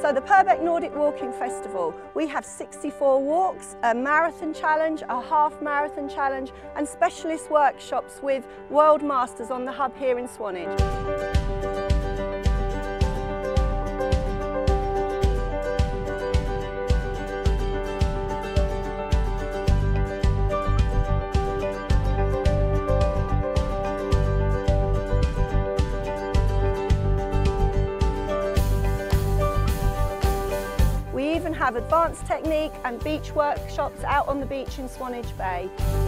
So the Purbeck Nordic Walking Festival, we have 64 walks, a marathon challenge, a half marathon challenge and specialist workshops with world masters on the hub here in Swanage. We even have advanced technique and beach workshops out on the beach in Swanage Bay.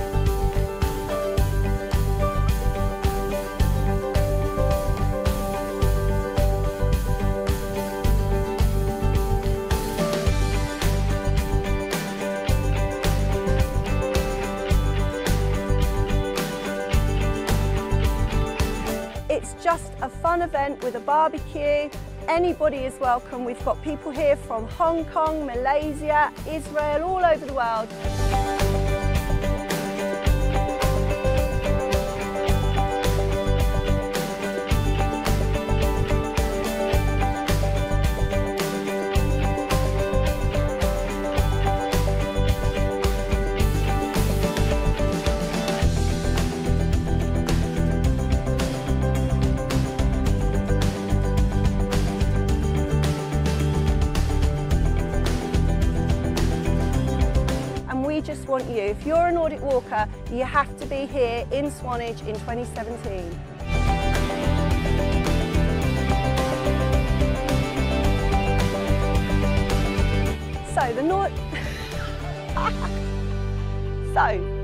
It's just a fun event with a barbecue. Anybody is welcome. We've got people here from Hong Kong, Malaysia, Israel, all over the world. We just want you, if you're a Nordic walker, you have to be here in Swanage in 2017. So